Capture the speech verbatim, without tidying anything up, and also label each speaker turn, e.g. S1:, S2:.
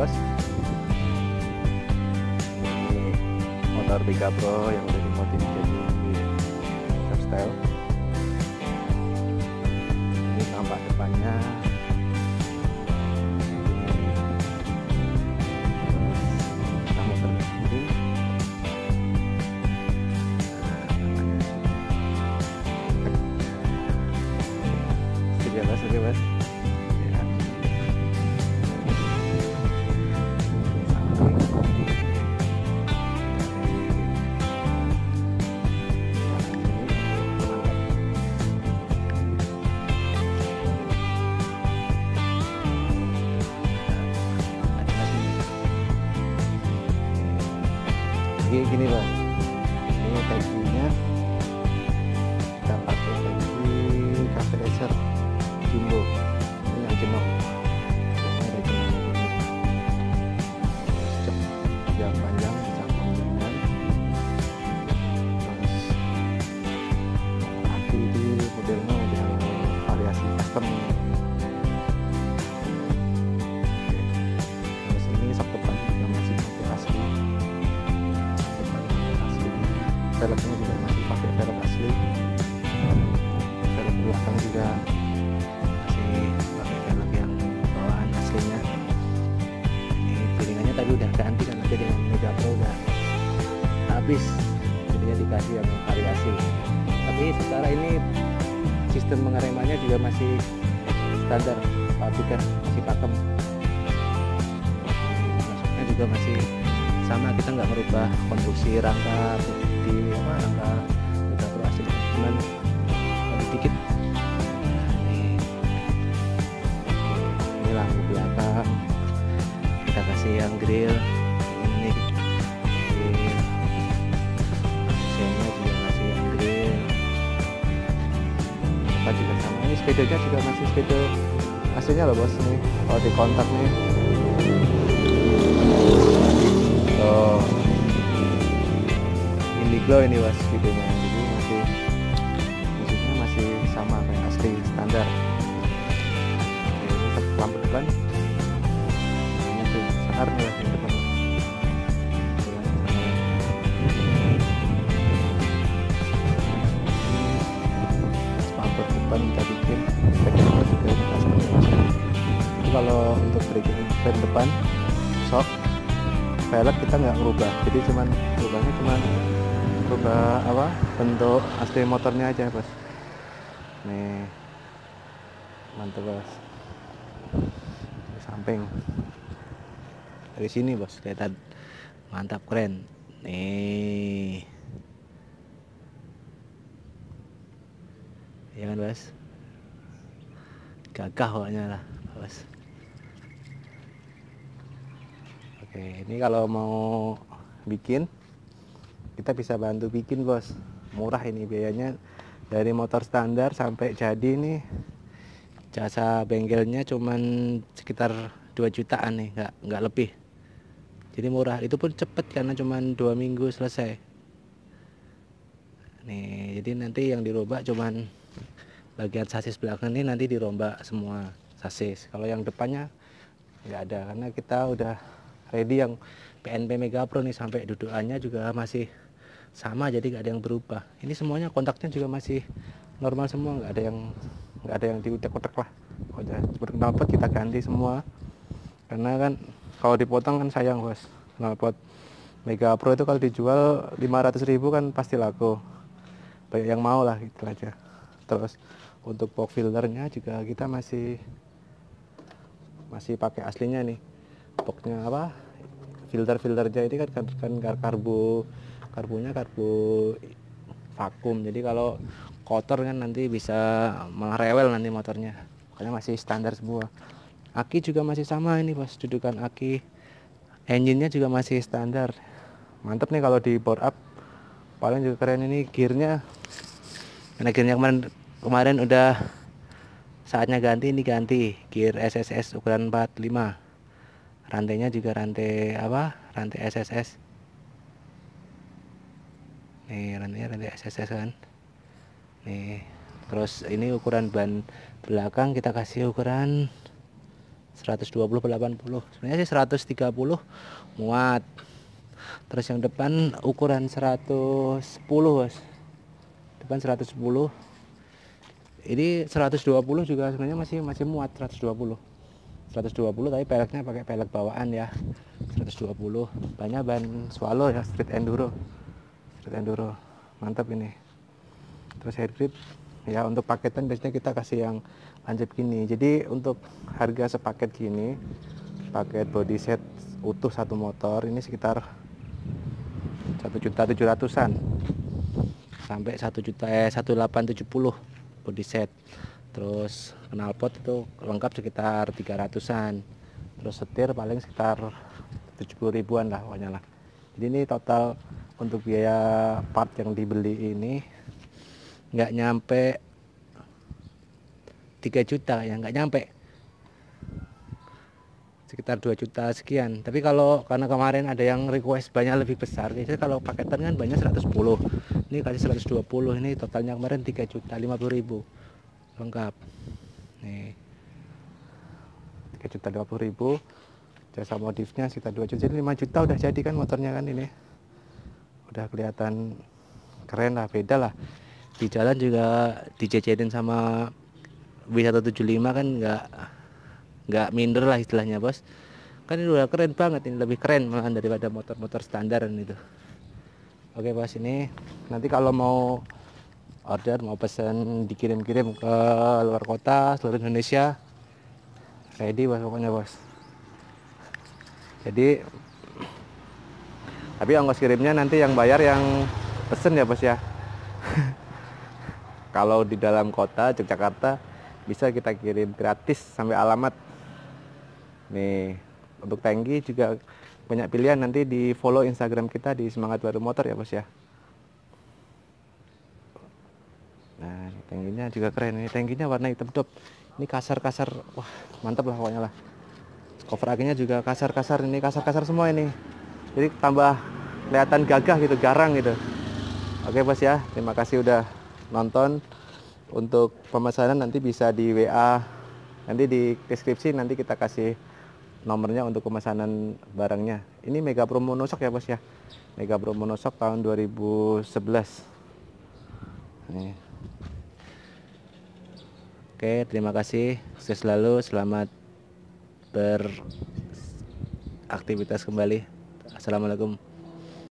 S1: bos. Ini motor Mega Pro yang udah dimodif jadi lifestyle. Ini tampak depannya. Kita motor sendiri. Oke bos, oke bos. Ya. Jadi gini bos, ini tangkinya kita pakai tangki Cafe Racer Jumbo, ini yang jenong, ini ada jenongnya ini, cek yang panjang bisa kombinasi, terus aki di modelnya model variasi custom. Oke. Terus ini sok depan juga masih pakai asli, depan pakai asli, velgnya juga masih pakai velg asli, velg belakang juga pakai velg yang bawaan aslinya. Ini piringannya tadi udah ganti kan, aja dengan Mega Pro udah habis, jadinya dikasih yang variasi. Tapi secara ini sistem pengeremannya juga masih standar pabrikan, masih pakem. Masuknya juga masih sama, kita nggak merubah konstruksi rangka di apa rangka Mega Pro asli, cuman lebih dikit. Ini lampu belakang kita kasih yang grill, ini grill, mesinnya juga masih yang grill, apa juga sama. Ini spidolnya juga masih spidol aslinya loh bos. Nih kalau di kontak nih oh Indiglo ini bos spidolnya, jadi masih musiknya masih sama kayak asli standar. Lampu depan ini tuh sangar nih yang depan. Bumper depan kita bikin background juga kita custom. Jadi kalau untuk breaking ban depan shock, velg kita nggak merubah, jadi cuman rubahnya cuman rubah apa bentuk asli motornya aja bos. Nih mantap bos. Dari samping dari sini bos kelihatan mantap, keren nih ya kan bos, gagah pokoknya lah bos. Oke, ini kalau mau bikin kita bisa bantu bikin bos, murah ini biayanya, dari motor standar sampai jadi nih jasa bengkelnya cuman sekitar dua jutaan nih, nggak nggak lebih, jadi murah. Itu pun cepet karena cuman dua minggu selesai nih. Jadi nanti yang dirombak cuman bagian sasis belakang ini, nanti dirombak semua sasis. Kalau yang depannya nggak ada, karena kita udah ready yang P N P Mega Pro nih, sampai dudukannya juga masih sama, jadi nggak ada yang berubah. Ini semuanya kontaknya juga masih normal semua, nggak ada yang nggak ada yang diutek-utek lah. Pokoknya knalpot kita ganti semua, karena kan kalau dipotong kan sayang bos. Knalpot Mega Pro itu kalau dijual lima ratus ribu kan pasti laku, banyak yang mau lah gitu aja. Terus untuk box filternya juga kita masih masih pakai aslinya nih, boxnya apa, filter-filternya ini kan kan karbo karbonya karbo vakum, jadi kalau kotor kan nanti bisa malah rewel nanti motornya, makanya masih standar semua. Aki juga masih sama ini bos, dudukan aki, engine-nya juga masih standar. Mantep nih kalau di bore up. Paling juga keren ini gearnya, karena gearnya kemarin kemarin udah saatnya ganti, ini ganti gear S S S ukuran empat puluh lima, rantainya juga rantai apa, rantai S S S nih, rantainya rantai S S S kan nih. Terus ini ukuran ban belakang kita kasih ukuran seratus dua puluh delapan puluh, sebenarnya sih seratus tiga puluh muat. Terus yang depan ukuran seratus sepuluh bos, depan seratus sepuluh, ini seratus dua puluh juga sebenarnya masih masih muat. Seratus dua puluh seratus dua puluh tapi peleknya pakai pelek bawaan ya. Seratus dua puluh, banyak ban Swallow ya, street enduro street enduro mantap ini. Terus head grip ya, untuk paketan biasanya kita kasih yang lancip gini. Jadi untuk harga sepaket gini, paket body set utuh satu motor ini sekitar satu juta tujuh ratusan sampai satu juta eh satu delapan tujuh puluh body set. Terus knalpot itu lengkap sekitar tiga ratusan. Terus setir paling sekitar tujuh puluh ribuan lah pokoknya lah. Jadi ini total untuk biaya part yang dibeli ini nggak nyampe tiga juta ya, nggak nyampe, sekitar dua juta sekian. Tapi kalau karena kemarin ada yang request banyak lebih besar, biasanya kalau paketan kan banyak seratus sepuluh, ini kasih seratus dua puluh, ini totalnya kemarin tiga juta lima puluh ribu lengkap nih, tiga juta lima puluh ribu. Jasa modifnya sekitar dua juta, jadi lima juta udah jadi kan motornya kan. Ini udah kelihatan keren lah, beda lah. Di jalan juga dijejerin sama W seratus tujuh puluh lima kan nggak nggak minder lah istilahnya bos. Kan ini udah keren banget, ini lebih keren malah daripada motor-motor standar itu. Oke bos, ini nanti kalau mau order, mau pesan dikirim-kirim ke luar kota, seluruh Indonesia, ready bos pokoknya bos. Jadi tapi ongkos kirimnya nanti yang bayar yang pesen ya bos ya. Kalau di dalam kota Yogyakarta bisa kita kirim gratis sampai alamat. Nih, untuk tangki juga banyak pilihan, nanti di follow Instagram kita di Semangat Baru Motor ya bos ya. Nah, tangkinya juga keren. Ini tangkinya warna hitam top. Ini kasar-kasar, wah mantap lah pokoknya lah. Cover akhirnya juga kasar-kasar, ini kasar-kasar semua ini. Jadi tambah kelihatan gagah gitu, garang gitu. Oke bos ya, terima kasih udah nonton. Untuk pemesanan nanti bisa di W A, nanti di deskripsi nanti kita kasih nomornya untuk pemesanan barangnya. Ini Mega Pro Monoshock ya bos ya, Mega Pro Monoshock tahun dua ribu sebelas. Nih. Oke, terima kasih, sukses selalu, selamat beraktivitas kembali. Assalamualaikum.